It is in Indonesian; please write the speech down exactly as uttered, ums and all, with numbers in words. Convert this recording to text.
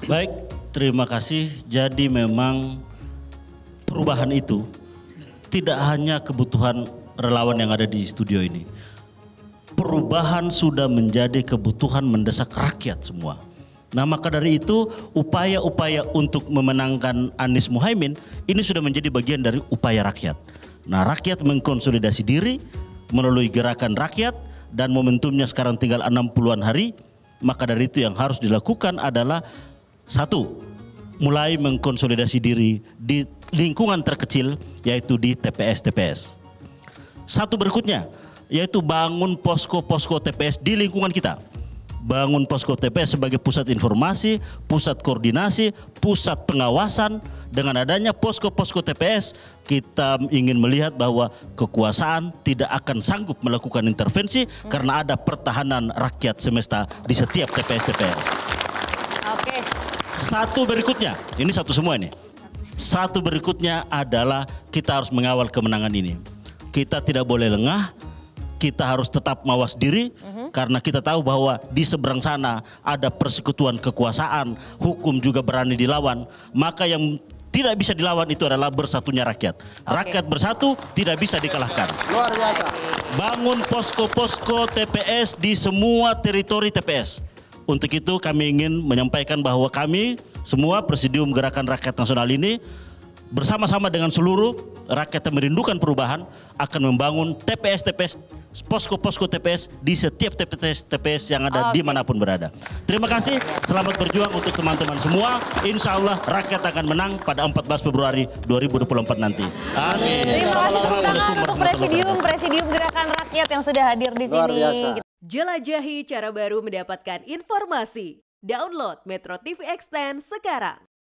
Baik, terima kasih. Jadi memang perubahan itu tidak hanya kebutuhan relawan yang ada di studio ini. Perubahan sudah menjadi kebutuhan mendesak rakyat semua. Nah, maka dari itu upaya-upaya untuk memenangkan Anies Muhaimin ini sudah menjadi bagian dari upaya rakyat. Nah, rakyat mengkonsolidasi diri melalui gerakan rakyat dan momentumnya sekarang tinggal enam puluhan hari. Maka dari itu yang harus dilakukan adalah satu, mulai mengkonsolidasi diri di lingkungan terkecil, yaitu di T P S-T P S. Satu berikutnya, yaitu bangun posko-posko T P S di lingkungan kita. Bangun posko T P S sebagai pusat informasi, pusat koordinasi, pusat pengawasan. Dengan adanya posko-posko T P S, kita ingin melihat bahwa kekuasaan tidak akan sanggup melakukan intervensi hmm. karena ada pertahanan rakyat semesta di setiap T P S-T P S. Oke. Satu berikutnya, ini satu semua ini. Satu berikutnya adalah kita harus mengawal kemenangan ini. Kita tidak boleh lengah, kita harus tetap mawas diri, uh-huh. karena kita tahu bahwa di seberang sana ada persekutuan kekuasaan, hukum juga berani dilawan. Maka yang tidak bisa dilawan itu adalah bersatunya rakyat. Okay. Rakyat bersatu tidak bisa dikalahkan. Luar biasa. Bangun posko-posko T P S di semua teritori T P S. Untuk itu kami ingin menyampaikan bahwa kami semua Presidium Gerakan Rakyat Nasional ini bersama-sama dengan seluruh rakyat yang merindukan perubahan akan membangun T P S-T P S, posko-posko T P S di setiap T P S-T P S yang ada oh, okay. dimanapun berada. Terima kasih, selamat berjuang untuk teman-teman semua. Insya Allah rakyat akan menang pada empat belas Februari dua ribu dua puluh empat nanti. Amin. Terima kasih tepuk tangan untuk Presidium, Presidium Gerakan Rakyat yang sudah hadir di sini. Jelajahi cara baru mendapatkan informasi. Download Metro T V Extend sekarang.